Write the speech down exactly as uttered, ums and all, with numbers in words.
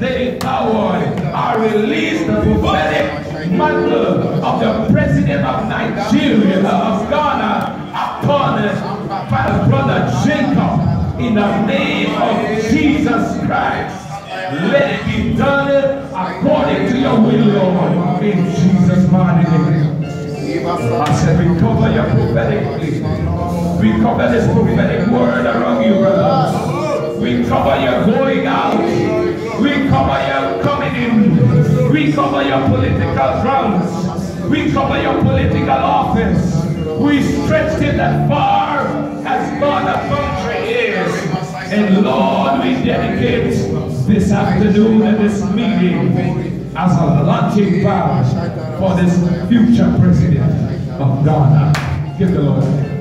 the power, I release the prophetic mantle of the president of Nigeria, of Ghana, upon my brother Jacob, in the name of Jesus Christ. Let it be done according to your will, Lord, in Jesus' mighty name. I said, we cover you prophetically. We cover this prophetic word around you, brother. We cover you going out. We cover you coming in. We cover your political grounds. We cover your political office. We stretch it as far as God the country is. And Lord, we dedicate this afternoon and this meeting as a launching pad for this future president of Ghana. Give the Lord.